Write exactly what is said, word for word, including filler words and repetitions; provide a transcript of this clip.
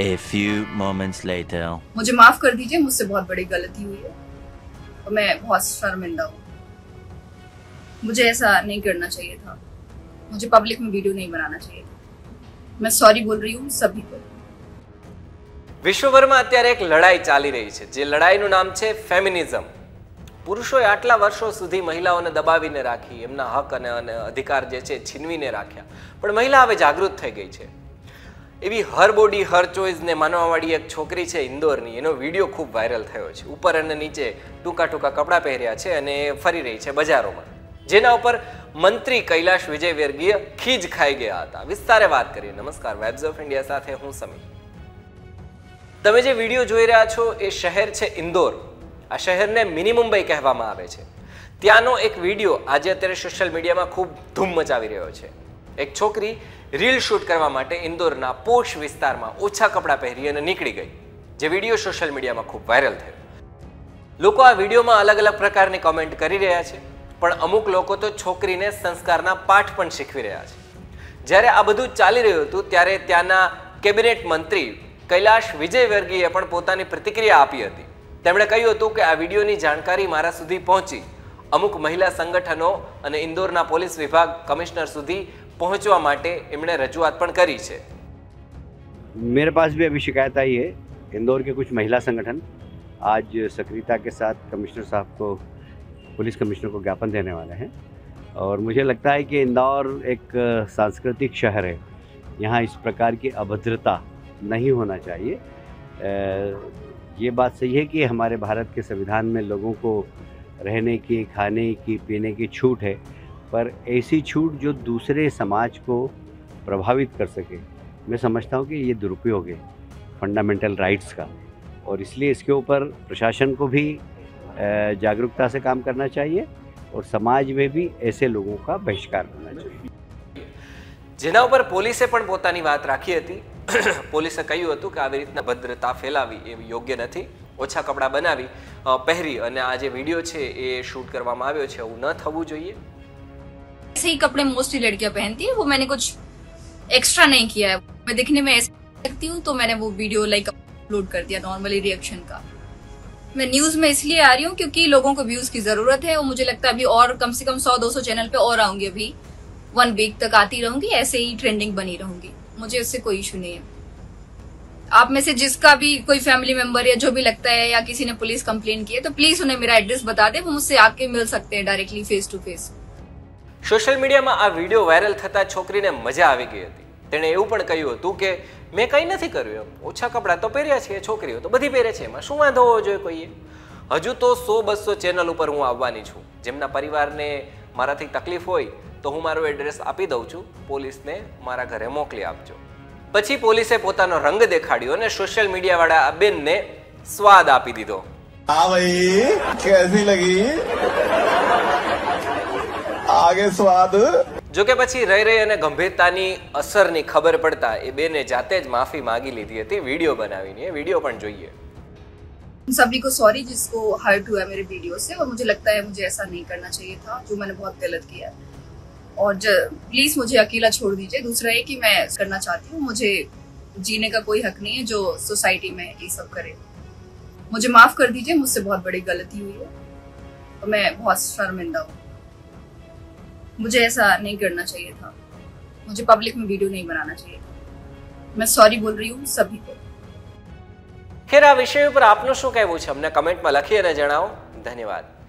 A few moments later. मुझे माफ कर दीजिए, मुझसे बहुत बड़ी गलती हुई है और मैं बहुत शर्मिंदा हूँ। मुझे ऐसा नहीं करना चाहिए था, मुझे पब्लिक में वीडियो नहीं बनाना चाहिए था। मैं सॉरी बोल रही हूँ सभी को। વિશ્વભરમાં અત્યારે એક લડાઈ ચાલી રહી છે, જે લડાઈનું નામ છે ફેમિનિઝમ. પુરુષોએ આટલા વર્ષો સુધી મહિલાઓને દબાવીને રાખી, એમના હક અને અધિકાર જે છે છીનવીને રાખ્યા, પણ મહિલા હવે જાગૃત થઈ ગઈ છે. એવી હર બોડી હર ચોઈસને માનવાવાળી એક છોકરી છે ઇન્દોરની, એનો વિડીયો ખૂબ વાયરલ થયો છે. ઉપર અને નીચે ટૂંકા ટૂંકા કપડાં પહેર્યા છે અને ફરી રહી છે બજારોમાં, જેના ઉપર મંત્રી કૈલાશ વિજયવર્ગીય ખીજ ખાઈ ગયા હતા. વિસ્તારે વાત કરીએ. નમસ્કાર, વાઇબ્સ ઓફ ઇન્ડિયા સાથે હું સમીર. તમે જે વિડીયો જોઈ રહ્યા છો એ શહેર છે ઇન્દોર. આ શહેરને મિની મુંબઈ કહેવામાં આવે છે. ત્યાંનો એક વિડીયો આજે અત્યારે સોશિયલ મીડિયામાં ખૂબ ધૂમ મચાવી રહ્યો છે. એક છોકરી રીલ શૂટ કરવા માટે ઇન્દોરના પોશ વિસ્તારમાં ઓછા કપડાં પહેરી અને નીકળી ગઈ, જે વિડીયો સોશિયલ મીડિયામાં ખૂબ વાયરલ થયો. લોકો આ વિડીયોમાં અલગ અલગ પ્રકારની કોમેન્ટ કરી રહ્યા છે, પણ અમુક લોકો તો છોકરીને સંસ્કારના પાઠ પણ શીખવી રહ્યા છે. જ્યારે આ બધું ચાલી રહ્યું હતું ત્યારે ત્યાંના કેબિનેટ મંત્રી કૈલાશ વિજયવર્ગીયે પણ પોતાની પ્રતિક્રિયા આપી હતી. તેમણે કહ્યું હતું કે આ વિડીયોની જાણકારી મારા સુધી પહોંચી, અમુક મહિલા સંગઠનો અને ઇન્દોરના પોલીસ વિભાગ કમિશનર સુધી पहुंचवा माटे इमने रजूआत पण करी छे. मेरे पास भी अभी शिकायत आई है. इंदौर के कुछ महिला संगठन आज सक्रियता के साथ कमिश्नर साहब को, पुलिस कमिश्नर को ज्ञापन देने वाले हैं. और मुझे लगता है कि इंदौर एक सांस्कृतिक शहर है, यहाँ इस प्रकार की अभद्रता नहीं होना चाहिए. ये बात सही है कि हमारे भारत के संविधान में लोगों को रहने की, खाने की, पीने की छूट है, पर ऐसी छूट जो दूसरे समाज को प्रभावित कर सके, मैं समझता हूँ कि ये दुरुपयोग है फंडामेंटल राइट्स का. और इसलिए इसके ऊपर प्रशासन को भी जागरूकता से काम करना चाहिए और समाज में भी ऐसे लोगों का बहिष्कार करना चाहिए. જેના ઉપર પોલીસે પણ પોતાની વાત રાખી હતી. પોલીસે કહ્યું હતું કે આવી રીતના ભદ્રતા ફેલાવી એ યોગ્ય નથી. ઓછા કપડાં બનાવી પહેરી અને આ જે વિડીયો છે એ શૂટ કરવામાં આવ્યો છે, એવું ન થવું જોઈએ. ऐसे ही कपड़े मोस्टली लड़कियां पहनती है, वो मैंने कुछ एक्स्ट्रा नहीं किया है. मैं दिखने में ऐसे लगती हूँ तो मैंने वो वीडियो लाइक अपलोड कर दिया नॉर्मली रिएक्शन का. मैं न्यूज में इसलिए आ रही हूँ क्योंकि लोगों को व्यूज की जरूरत है और मुझे लगता है अभी और कम से कम सौ दो सौ चैनल पे और आऊंगी. अभी वन वीक तक आती रहूंगी, ऐसे ही ट्रेंडिंग बनी रहूंगी. मुझे उससे कोई इशू नहीं है. आप में से जिसका भी कोई फैमिली मेंबर या जो भी लगता है या किसी ने पुलिस कंप्लेन की है तो प्लीज उन्हें मेरा एड्रेस बता दे, वो मुझसे आके मिल सकते हैं directly face to face. Social મીડિયામાં આ વિડીયો વાયરલ થતાં છોકરીને મજા આવી ગઈ હતી. તેણે એવું પણ કહ્યું હતું કે મેં કંઈ નથી કર્યું, એમ ઓછા કપડાં તો પહેર્યા છે, છોકરીઓ તો બધી પહેરે છે, એમાં શું વાંધો હોવો જોઈએ કોઈએ. હજુ તો સો બસો ચેનલ ઉપર હું આવવાની છું. જેમના પરિવારને મારાથી તકલીફ હોય તો હું મારું એડ્રેસ આપી દઉં છું, પોલીસને મારા ઘરે મોકલી આપજો. પછી પોલીસે પોતાનો રંગ દેખાડ્યો અને સોશિયલ મીડિયાવાળા આ બેનને સ્વાદ આપી દીધો. હા ભાઈ, કેસી લગી आगे स्वाद. जो के પછી રહી રહી અને ગંભીરતાની અસરની ખબર પડતા એ બેને જાતે જ માફી માંગી લીધી હતી વીડિયો બનાવીને. એ વીડિયો પણ જોઈએ. सभी को सॉरी जिसको हर्ट हुआ मेरे वीडियो से, और मुझे लगता है मुझे ऐसा नहीं करना चाहिए था, जो मैंने बहुत गलत किया है. और प्लीज मुझे अकेला छोड़ दीजिए. दूसरा है कि मैं करना चाहती हूँ, मुझे जीने का कोई हक नहीं है जो सोसाइटी में ये सब करे. मुझे माफ कर दीजिए, मुझसे बहुत बड़ी गलती हुई है और मैं बहुत शर्मिंदा हूँ. मुझे ऐसा नहीं करना चाहिए था, मुझे पब्लिक में वीडियो नहीं बनाना चाहिए था. मैं सॉरी बोल रही हूँ सभी को. ખેર આ વિષય ઉપર આપનું શું કહેવું છે અમને કમેન્ટમાં લખી અને જણાવો. ધન્યવાદ.